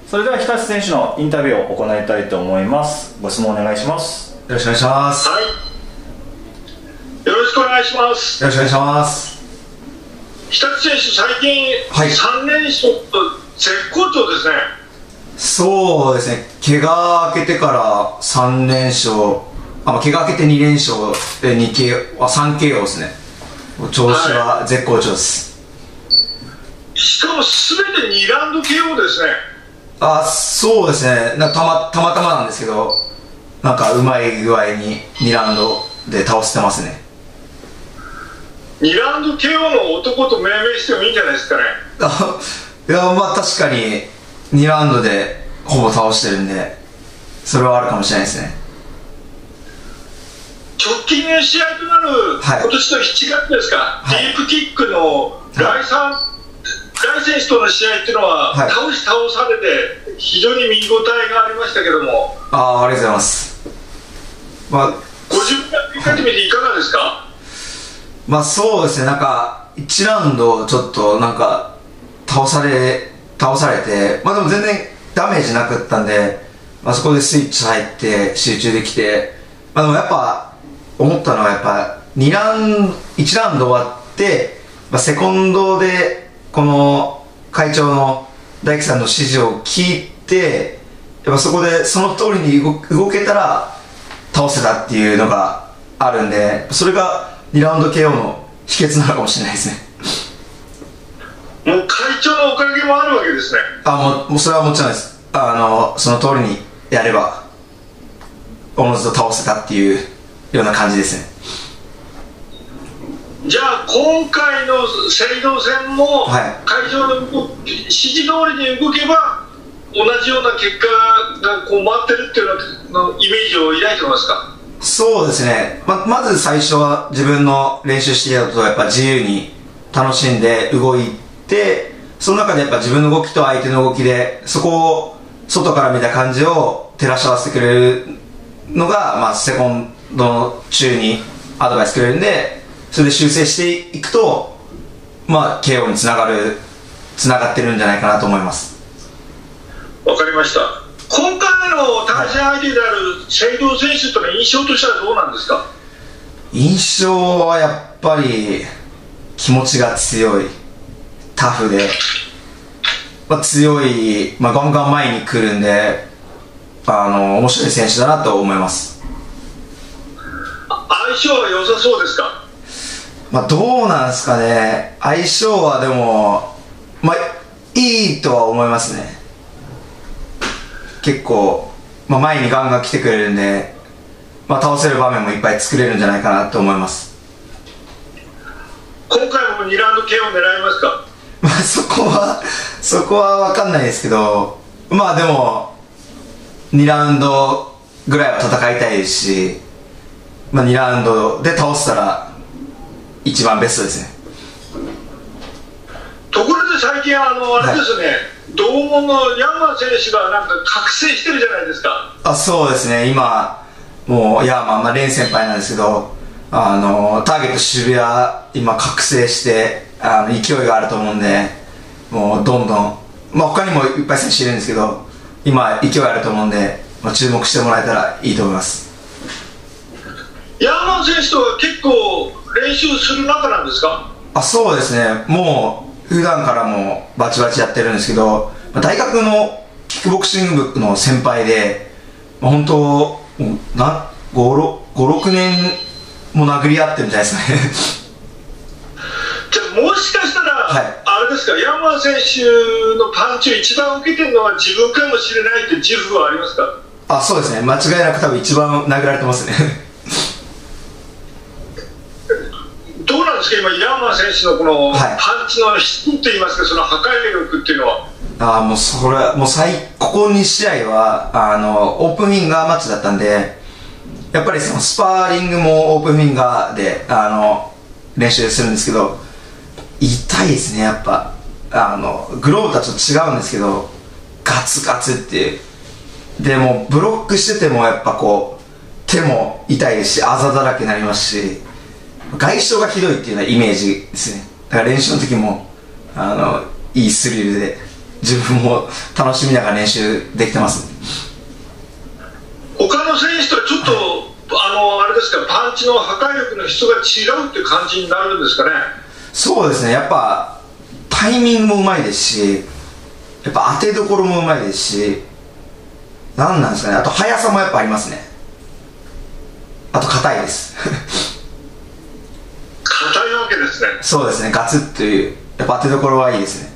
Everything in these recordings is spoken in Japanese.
それでは日立選手のインタビューを行いたいと思います。ご質問お願いします。 よろしくお願いします。 はい、よろしくお願いします。 よろしくお願いします。 日立選手、最近、3連勝と絶好調ですね。 そうですね、怪我明けてから3連勝、怪我明けて2連勝で3 KO ですね。調子は絶好調です。 しかも全て2ラウンド KO ですね。 そうですね、たまたまなんですけど、なんかうまい具合に2ラウンドで倒してますね。 2ラウンド KO の男と命名してもいいんじゃないですかね。 いや、確かに2ラウンドでほぼ倒してるんで、それはあるかもしれないですね。 直近の試合となる、今年の7月ですか、ディープキックのライ選手との試合っていうのは、倒されて非常に見応えがありましたけども。 ありがとうございます。 ご自分で振り返ってみていかがですか？ そうですね、なんか1ラウンドちょっとなんか倒されて、でも全然ダメージなかったんで、そこでスイッチ入って集中できて、でもやっぱ思ったのは1ラウンド終わって、セコンドでこの会長の大樹さんの指示を聞いて、そこでその通りに動けたら倒せたっていうのがあるんで、それが2ラウンド KO の秘訣なのかもしれないですね。 もう会長のおかげもあるわけですね。 もうそれはもちろんです。その通りにやればおのずと倒せたっていうような感じですね。 じゃあ今回の青道戦も会場の指示通りに動けば同じような結果が待ってるっていうのイメージを抱いてますか？ そうですね、まず最初は自分の練習していたことをやっぱ自由に楽しんで動いて、その中でやっぱ自分の動きと相手の動きでそこを外から見た感じを照らし合わせてくれるのが、セコンドの中にアドバイスくれるんで、それで修正していくと、KO につながってるんじゃないかなと思います。 わかりました。今回の対戦相手である青道選手との印象としてはどうなんですか？ 印象はやっぱり気持ちが強い、タフで、強い、ガンガン前に来るんで、面白い選手だなと思います。 相性は良さそうですか？ どうなんですかね。相性はでもいいとは思いますね。結構、前にガンガン来てくれるんで、倒せる場面もいっぱい作れるんじゃないかなと思います。 今回も2ラウンド KO 狙いますか？ そこは分かんないですけど、でも2ラウンドぐらいは戦いたいですし、2ラウンドで倒せたら一番ベストですね。 ところで最近あれですね、同門のヤンマー選手がなんか覚醒してるじゃないですか。 そうですね、今もうヤンマー、レン先輩なんですけど、ターゲット渋谷今覚醒して勢いがあると思うんで、もうどんどん、他にもいっぱい選手いるんですけど、今勢いあると思うんで、注目してもらえたらいいと思います。 ヤンマー選手とは結構練習する仲なんですか？ そうですね、もう普段からもバチバチやってるんですけど、大学のキックボクシング部の先輩で、本当5,6 年も殴り合ってるんじゃないですかね。 じゃあもしかしたら、あれですか、ヤンマー選手のパンチを一番受けてるのは自分かもしれないって自負はありますか？ そうですね、間違いなく多分一番殴られてますね。 どうなんですか、今ヤンマー選手のこのパンチの質といいますか、その破壊力っていうのは。 もうそれもうここ2試合はオープンフィンガーマッチだったんで、やっぱりそのスパーリングもオープンフィンガーで練習するんですけど、痛いですね。やっぱグローブとはちょっと違うんですけど、ガツガツっていう。でもブロックしててもやっぱ手も痛いですし、あざだらけになりますし、外傷がひどいっていうようなイメージですね。だから練習の時もいいスリルで自分も楽しみながら練習できてます。 他の選手とはちょっと、あれですか、パンチの破壊力の質が違うって感じになるんですかね。 そうですね、やっぱタイミングもうまいですし、やっぱ当てどころもうまいですし、なんなんですかね、あと速さもやっぱありますね。あと硬いです硬いわけですね。 そうですね、ガツッという、やっぱ当てどころはいいですね。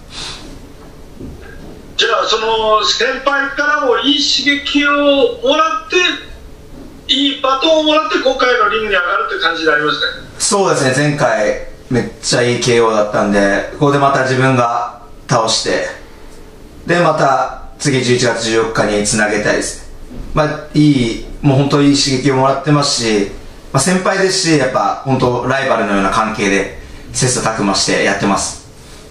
じゃあその先輩からもいい刺激をもらって、いいバトンをもらって今回のリングに上がるって感じになりますね。 そうですね、前回めっちゃいい KO だったんで、ここでまた自分が倒して、でまた次11月14日につなげたいですね。まあもう本当にいい刺激をもらってますし、まあ、先輩ですし、やっぱ本当ライバルのような関係で切磋琢磨してやってます。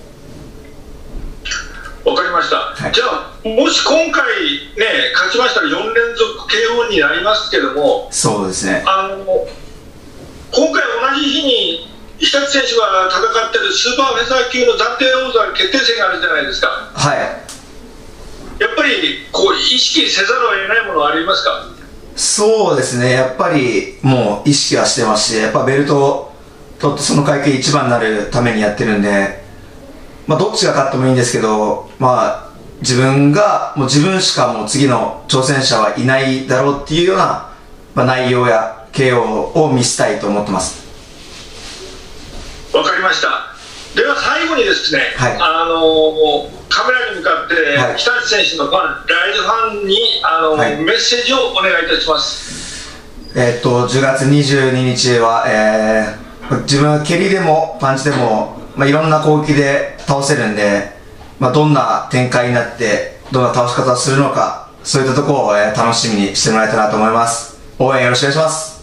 わかりました、はい、じゃあもし今回ね勝ちましたら4連続 KO になりますけども、 そうですね、 今回同じ日に日立選手が戦っているスーパーフェザー級の暫定王座決定戦があるじゃないですか。 はい、 やっぱりこう意識せざるを得ないものはありますか？ そうですね、やっぱりもう意識はしてますし、やっぱベルトを取ってその階級一番になるためにやってるんで、まあ、どっちが勝ってもいいんですけど、まあ、自分しかもう次の挑戦者はいないだろうっていうような、まあ、内容や KO を見せたいと思ってます。 わかりました。では最後にですね、 はい、 カメラに向かって、はい、日立選手のファン、ライズファンにはい、メッセージをお願いいたします。 10月22日は、自分は蹴りでもパンチでも、まあ、いろんな攻撃で倒せるんで、まあ、どんな展開になってどんな倒し方をするのか、そういったところを、楽しみにしてもらえたらと思います。応援よろしくお願いします。